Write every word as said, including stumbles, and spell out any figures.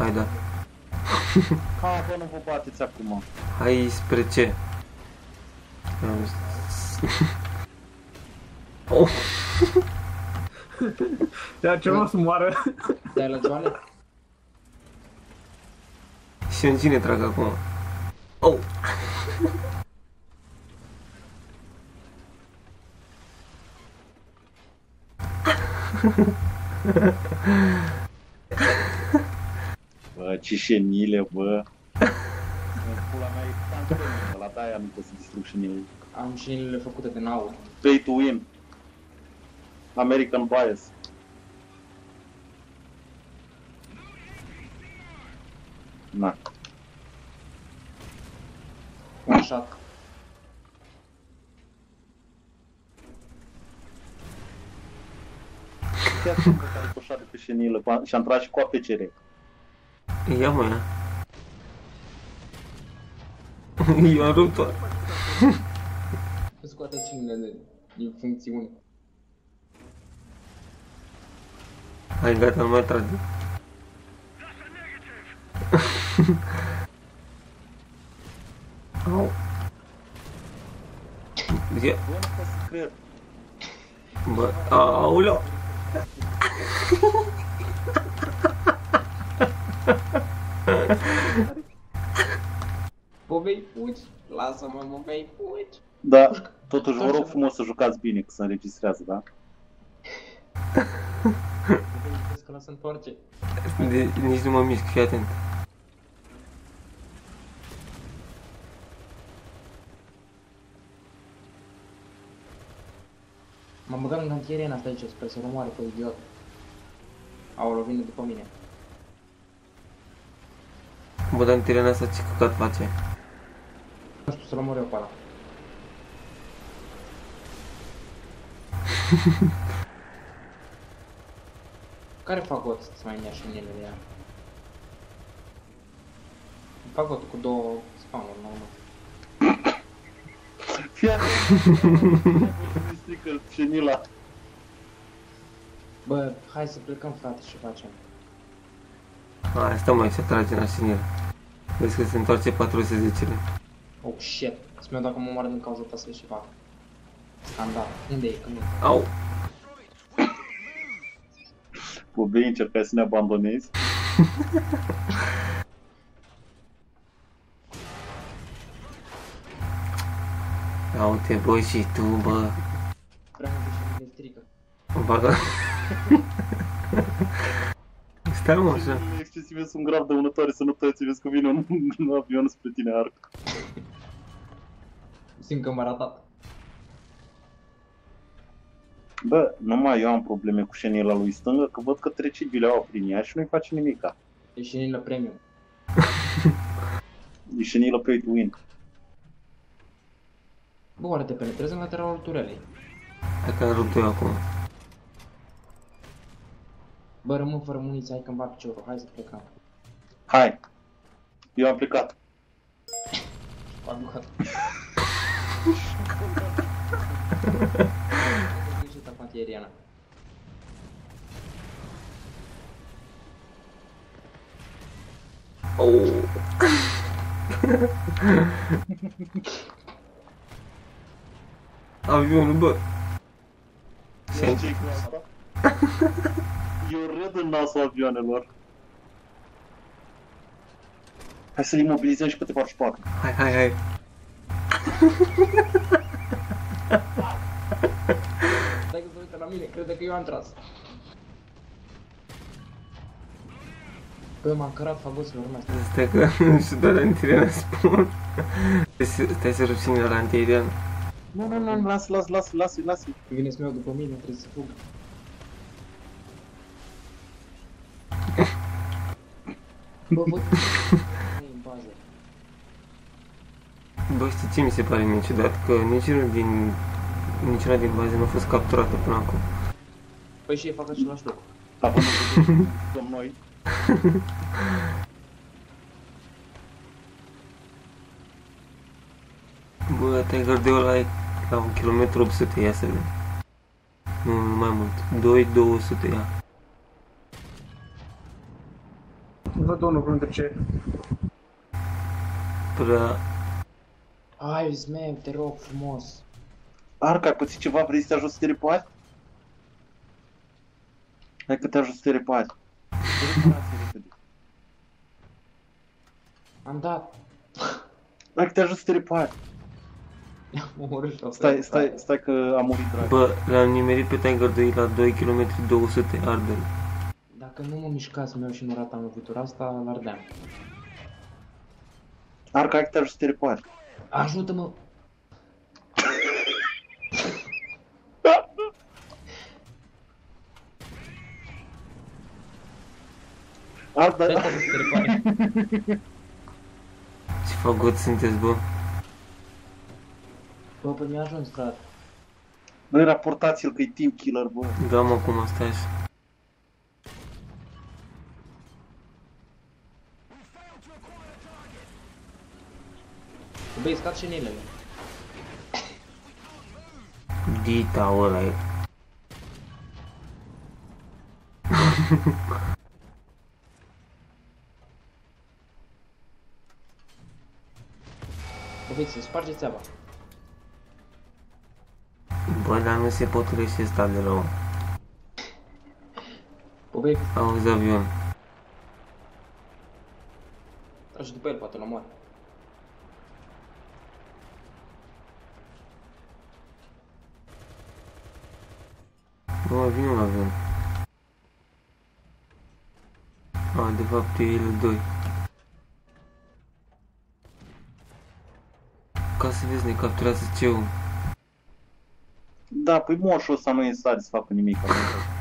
Hai, da. Ha, bă, nu vă bateți acum. Hai spre ce? Oh. Ia ceva să moară. Dai la joale? Și în cine trag acum? Oh! Bă, ce șenile, bă. Pula mea e tank, la de-aia nu pot să distrug șenile. Am șinile făcute din aur. Pay to win. American bias. Na. One shot. Chiar sunt pe care coșa de pe șenilă și am tras și cu A P C R. Ia mă, ia. Eu am rupt-o. Scoate șinile de, din funcțiune. Hai, gata, nu mai trage. Au. Ia. Bă, nu pot să cred. Bă, aoleu. Bă, vei fugi? Lasă-mă, mă, vei fugi. Da, totuși vă rog frumos să jucați bine, că se înregistrează, da? Vezi că ăla se întoarce. De, nici nu mă mișc, fii atent. M-am băgat în antierena asta aici, sper să nu moare pe idiot. Aolo, vine după mine. Bă, dar în tirena asta ce căcat face? Nu știu, să-l omor eu pe ăla. Care fagot să mai ia șinile de ea? Fagot cu două spawn-uri, normal. Fii atent, îmi strică șenila. Bă, hai să plecăm, frate, și facem. Hai, stă mai să trage în asinil. Vezi că se întoarce patru sute zece-le. Oh, shit. Să-mi dacă mă moară din cauza ta să-l și fac. Scandal. Unde e? Când e? Au! Bă, bine, încercai să ne abandonezi? Ia uite, bă, și tu, bă. Prea multe și mi strică. Bagă. Stai, mă, așa. Excesive sunt grav dăunătoare sănătății, vezi că vine un, un avion spre tine, arc. Simt că m-a ratat. Bă, numai eu am probleme cu șenila lui stângă, că văd că trece bileaua prin ea și nu-i face nimica. E șinilă premium. E șenilă pay to win. Bă, oare te penetrezi în lateralul turelei? Hai că am rupt eu acum. Bă, rămân fără muniție, hai că-mi bat piciorul, hai să plecăm. Hai! Eu am plecat. Fac gata. Ieșit cu antieriana. Oh. Avionul, bă. Ia ce-i cu asta? Eu râd în nasul avioanelor. Hai să-l imobilizăm și pe te faci patru. Hai, hai, hai. Stai că se uită la mine, crede că eu am tras. Bă, m-am cărat fagoților mai astea. Stai că nu știu doar antireana spun. Stai să rup singur la antireana. Nu, nu, nu, lasă, lasă, lasă, lasă, lasă. Vine Smeu după mine, trebuie să fug. Bă, văd nu e în bază. Bă, știi ce mi se pare mie ciudat? Că niciunul din... niciuna din baze nu a fost capturată până acum. Păi și ei fac același lucru. Acum dăm noi. Bă, Tiger de ăla e la un kilometru opt sute, ia să vedem. Nu, nu mai mult. doi două sute, ia. Văd unul printre ce. Prea... Hai, zmeu, te rog frumos. Arca, ai pățit ceva? Vrei să te ajut să te repari? Hai că te ajut să te repari. Reparație repede. Am dat. Hai că te ajut să te repari. I-am omorât și o Stai, stai, stai că a murit drag. Bă, l-am nimerit pe Tiger doi la doi kilometri două sute ardere. Dacă nu mă mișcați meu și nu ratam lovitura asta, l-ardeam. Arca, hai că te ajut să te repari. Ajută-mă! Arca, Stai să te repare. Ce fagoți sunteți, bă? Bă, păi mi-a ajuns, frate. băi, raportați-l că e team killer, bă. Da, mă, cum stai așa? Băi, scad și nilele. Dita ăla e. Bă, băi, să sparge țeava. Bă, dar nu se potrivește ăsta de rău. Bă, băi, Auzi avion. tragi după el, poate l omoară. Nu mai vine un avion. A, de fapt e el doi. Ca să vezi, ne capturează C E U. Da, păi moșul ăsta nu e stare să facă nimic.